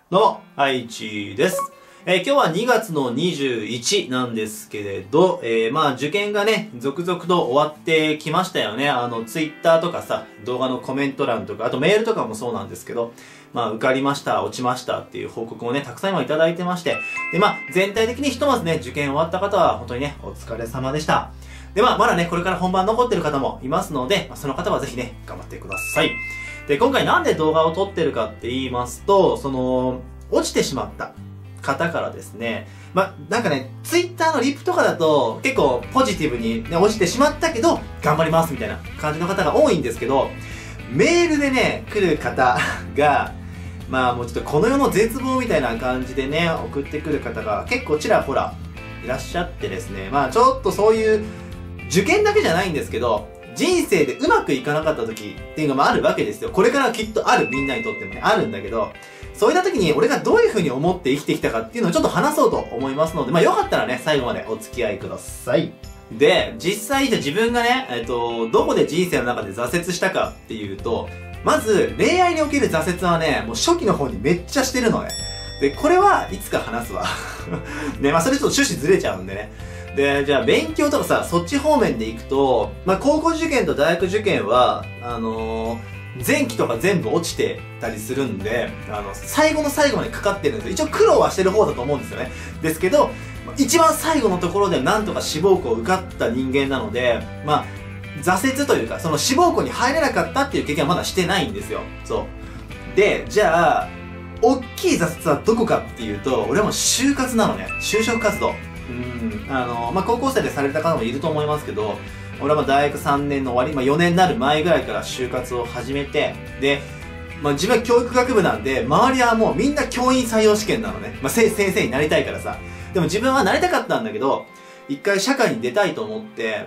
どうも、はいちです。今日は2月の21なんですけれど、受験がね、続々と終わってきましたよね。ツイッターとかさ、動画のコメント欄とか、あとメールとかもそうなんですけど、受かりました、落ちましたっていう報告をね、たくさん今いただいてまして、で、全体的にひとまずね、受験終わった方は本当にね、お疲れ様でした。で、まだね、これから本番残ってる方もいますので、その方はぜひね、頑張ってください。で、今回なんで動画を撮ってるかって言いますと、落ちてしまった方からですね、なんかね、ツイッターのリプとかだと、結構ポジティブにね、落ちてしまったけど、頑張りますみたいな感じの方が多いんですけど、メールでね、来る方が、もうちょっとこの世の絶望みたいな感じでね、送ってくる方が結構ちらほらいらっしゃってですね、ちょっとそういう、受験だけじゃないんですけど、人生でうまくいかなかった時っていうのもあるわけですよ。これからきっとある、みんなにとってもね、あるんだけど、そういった時に俺がどういう風に思って生きてきたかっていうのをちょっと話そうと思いますので、よかったらね、最後までお付き合いください。で、実際自分がね、どこで人生の中で挫折したかっていうと、まず、恋愛における挫折はね、もう初期の方にめっちゃしてるのね。で、これはいつか話すわ。ね、それちょっと趣旨ずれちゃうんでね。で、じゃあ勉強とかさ、そっち方面で行くと、高校受験と大学受験は、前期とか全部落ちてたりするんで、最後の最後までかかってるんですよ。一応苦労はしてる方だと思うんですよね。ですけど、一番最後のところでなんとか志望校受かった人間なので、挫折というか、その志望校に入れなかったっていう経験はまだしてないんですよ。そう。で、じゃあ、大きい挫折はどこかっていうと、俺はもう就活なのね。就職活動。高校生でされた方もいると思いますけど、俺は大学3年の終わり、4年になる前ぐらいから就活を始めて、で、自分は教育学部なんで、周りはもうみんな教員採用試験なのね。先生になりたいからさ。でも自分はなりたかったんだけど、一回社会に出たいと思って、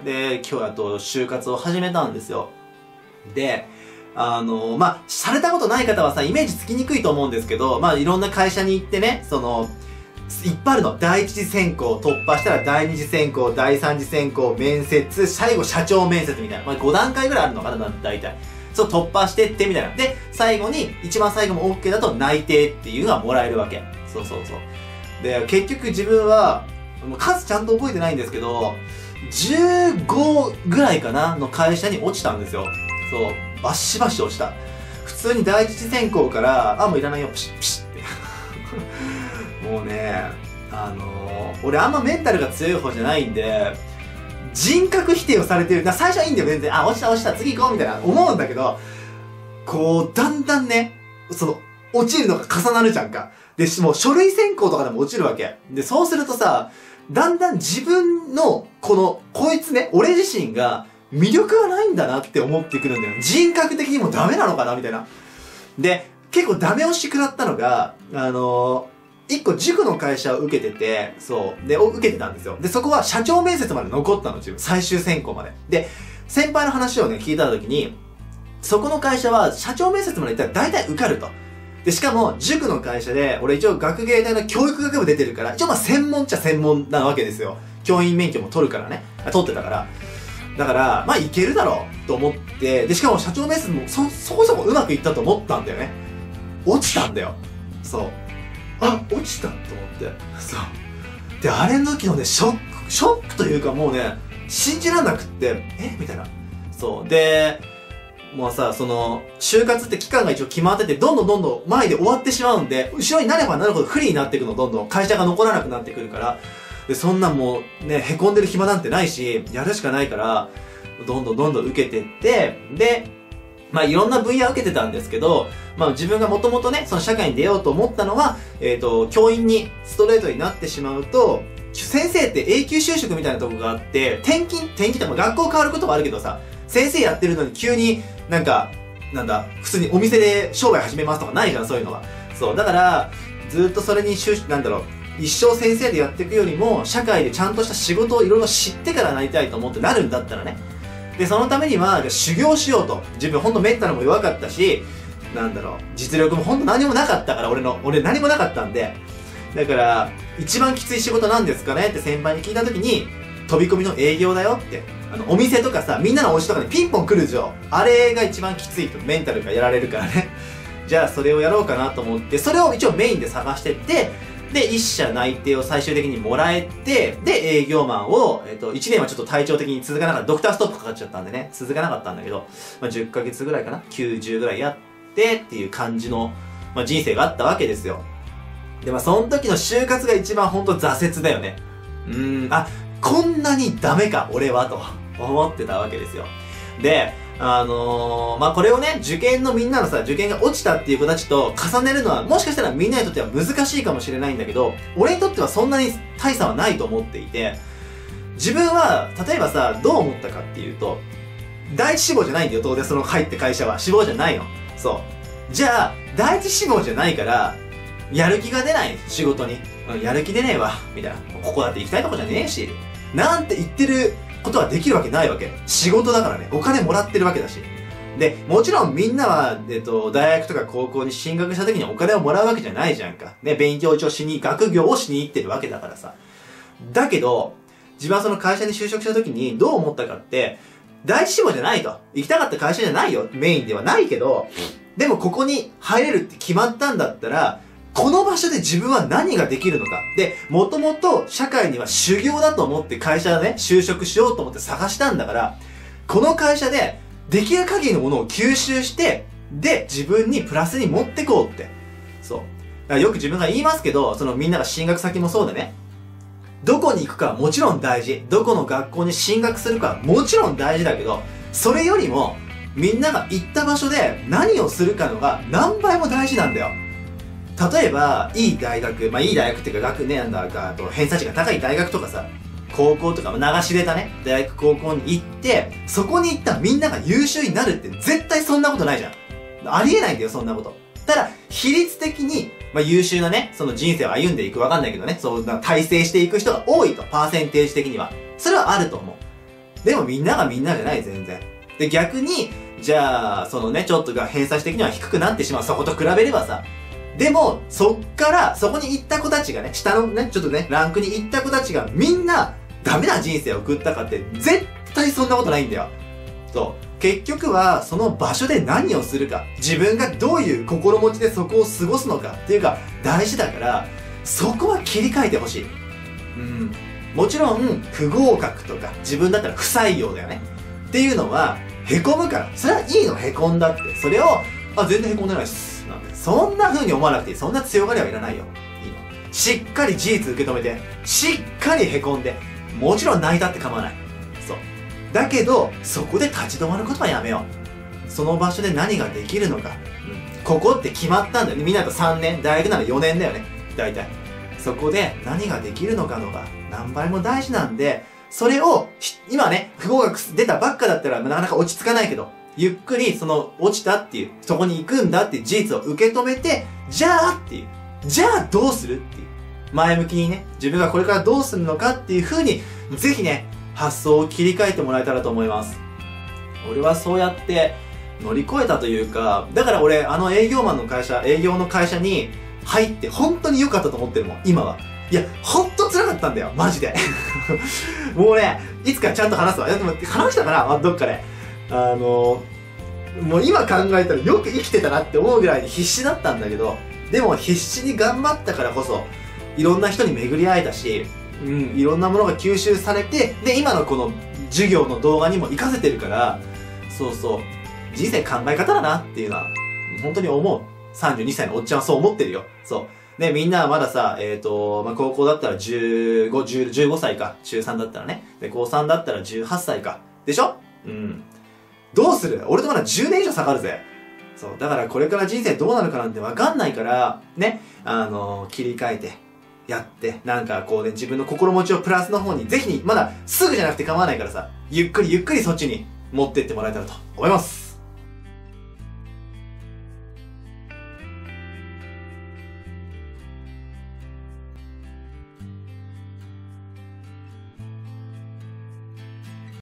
で、今日だと就活を始めたんですよ。で、されたことない方はさ、イメージつきにくいと思うんですけど、いろんな会社に行ってね、いっぱいあるの。第一次選考突破したら第二次選考、第三次選考、面接、最後社長面接みたいな。5段階ぐらいあるのかな、大体。そう突破してってみたいな。で、最後に、一番最後も OK だと内定っていうのがもらえるわけ。そう。で、結局自分は、もう数ちゃんと覚えてないんですけど、15ぐらいかなの会社に落ちたんですよ。そう。バシバシ落ちた。普通に第一次選考から、もういらないよ、ピシッピシッって。もうね、俺あんまメンタルが強い方じゃないんで、人格否定をされてる。最初はいいんだよ、全然。落ちた、次行こうみたいな思うんだけど、だんだんね、落ちるのが重なるじゃんか。で、もう書類選考とかでも落ちるわけ。で、そうするとさ、だんだん自分の、こいつね、俺自身が魅力がないんだなって思ってくるんだよ。人格的にもダメなのかなみたいな。で、結構ダメ押し食らったのが、一個塾の会社を受けてて、で、受けてたんですよ。で、そこは社長面接まで残ったの、自分。最終選考まで。で、先輩の話をね、聞いた時に、そこの会社は社長面接まで行ったら大体受かると。で、しかも、塾の会社で、俺一応学芸大の教育学部出てるから、一応専門っちゃ専門なわけですよ。教員免許も取るからね。取ってたから。だから、いけるだろうと思って、で、しかも社長面接もそこそこうまくいったと思ったんだよね。落ちたんだよ。そう。落ちたと思って。そう。で、あれの時のね、ショックというかもうね、信じらんなくって、みたいな。そう。で、もうさ、就活って期間が一応決まってて、どんどん前で終わってしまうんで、後ろになればなるほど不利になっていくの、どんどん。会社が残らなくなってくるから。で、そんなんもうね、凹んでる暇なんてないし、やるしかないから、どんどん受けてって、で、いろんな分野を受けてたんですけど、自分がもともとね、社会に出ようと思ったのは、教員にストレートになってしまうと、先生って永久就職みたいなとこがあって、転勤って学校変わることはあるけどさ、先生やってるのに急に普通にお店で商売始めますとかないじゃん、そういうのは。そう、だから、ずっとそれに一生先生でやっていくよりも、社会でちゃんとした仕事をいろいろ知ってからなりたいと思ってなるんだったらね。で、そのためには、修行しようと。自分ほんとメンタルも弱かったし、実力もほんと何もなかったから、俺何もなかったんで。だから、一番きつい仕事なんですかねって先輩に聞いたときに、飛び込みの営業だよって。お店とかさ、みんなのお家とかにピンポン来るでしょ。あれが一番きついと。メンタルがやられるからね。 じゃあそれをやろうかなと思って、それを一応メインで探してって、で、一社内定を最終的にもらえて、で、営業マンを、1年はちょっと体調的に続かなかった。ドクターストップかかっちゃったんでね、続かなかったんだけど、10ヶ月ぐらいかな ?90 ぐらいやってっていう感じの、人生があったわけですよ。で、その時の就活が一番ほんと挫折だよね。こんなにダメか、俺は、と思ってたわけですよ。で、これをね、受験のみんなのさ、受験が落ちたっていう子たちと重ねるのは、もしかしたらみんなにとっては難しいかもしれないんだけど、俺にとってはそんなに大差はないと思っていて、自分は、例えばさ、どう思ったかっていうと、第一志望じゃないんだよ、当然その入って会社は。志望じゃないの。そう。じゃあ、第一志望じゃないから、やる気が出ない、仕事に。やる気出ねえわ、みたいな。ここだって行きたいとこじゃねえし。なんて言ってることはできるわけないわけ。仕事だからね。お金もらってるわけだし。で、もちろんみんなは、大学とか高校に進学した時にお金をもらうわけじゃないじゃんか。ね、勉強一応学業をしに行ってるわけだからさ。だけど、自分はその会社に就職した時にどう思ったかって、第一志望じゃないと。行きたかった会社じゃないよ。メインではないけど、でもここに入れるって決まったんだったら、この場所で自分は何ができるのか。で、もともと社会には修行だと思って会社でね、就職しようと思って探したんだから、この会社でできる限りのものを吸収して、で、自分にプラスに持ってこうって。そう。だからよく自分が言いますけど、そのみんなが進学先もそうでね、どこに行くかはもちろん大事。どこの学校に進学するかはもちろん大事だけど、それよりも、みんなが行った場所で何をするかのが何倍も大事なんだよ。例えば、いい大学、いい大学っていうか学年だか、偏差値が高い大学とかさ、高校とか、流し出たね、大学高校に行って、そこに行ったみんなが優秀になるって絶対そんなことないじゃん。ありえないんだよ、そんなこと。ただ、比率的に、優秀なね、その人生を歩んでいく、わかんないけどね、そう、大成していく人が多いと、パーセンテージ的には。それはあると思う。でもみんながみんなじゃない、全然。で、逆に、じゃあ、そのね、ちょっとが偏差値的には低くなってしまう、そこと比べればさ、でも、そっから、そこに行った子たちがね、下のね、ちょっとね、ランクに行った子たちがみんな、ダメな人生を送ったかって、絶対そんなことないんだよ。そう。結局は、その場所で何をするか、自分がどういう心持ちでそこを過ごすのかっていうか、大事だから、そこは切り替えてほしい。もちろん、不合格とか、自分だったら不採用だよね。っていうのは、凹むから。それはいいの、凹んだって。それを、全然凹んでないっす。なんて。そんな風に思わなくていい。そんな強がりはいらないよ。いいの。しっかり事実受け止めて、しっかり凹んで、もちろん泣いたって構わない。そう。だけど、そこで立ち止まることはやめよう。その場所で何ができるのか。ここって決まったんだよね。みんなと3年、大学なら4年だよね。大体。そこで何ができるのかのが何倍も大事なんで、それを、今ね、不合格出たばっかだったらなかなか落ち着かないけど、ゆっくりその落ちたっていう、そこに行くんだっていう事実を受け止めて、じゃあっていう、じゃあどうするっていう、前向きにね、自分がこれからどうするのかっていう風に、ぜひね、発想を切り替えてもらえたらと思います。俺はそうやって乗り越えたというか、だから俺、営業の会社に入って本当に良かったと思ってるもん、今は。いや、ほんと辛かったんだよ、マジで。もうね、いつかちゃんと話すわ。でも話したかな、どっかで。もう今考えたらよく生きてたなって思うぐらいに必死だったんだけど、でも必死に頑張ったからこそ、いろんな人に巡り会えたし、いろんなものが吸収されて、で、今のこの授業の動画にも活かせてるから、そうそう、人生考え方だなっていうのは、本当に思う。32歳のおっちゃんはそう思ってるよ。そう。ね、みんなはまださ、高校だったら15歳か。中3だったらね。で、高3だったら18歳か。でしょ？どうする？俺とまだ10年以上下がるぜ。そう。だからこれから人生どうなるかなんてわかんないから、ね、切り替えて、やって、なんかこうね、自分の心持ちをプラスの方に、ぜひに、まだすぐじゃなくて構わないからさ、ゆっくりゆっくりそっちに持ってってもらえたらと思います。